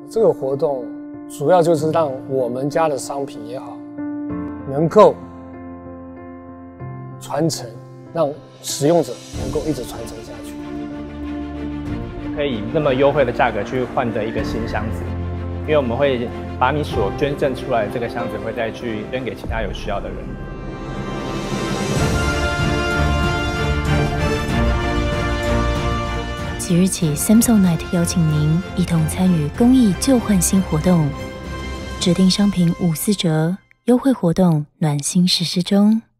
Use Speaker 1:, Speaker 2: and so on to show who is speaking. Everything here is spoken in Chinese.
Speaker 1: 这个活动主要就是让我们家的商品也好，能够传承，让使用者能够一直传承下去。
Speaker 2: 可以以那么优惠的价格去换得一个新箱子，因为我们会把你所捐赠出来的这个箱子会再去捐给其他有需要的人。
Speaker 3: 即日起 Samsonite 邀请您一同参与公益旧换新活动，指定商品54折，优惠活动暖心实施中。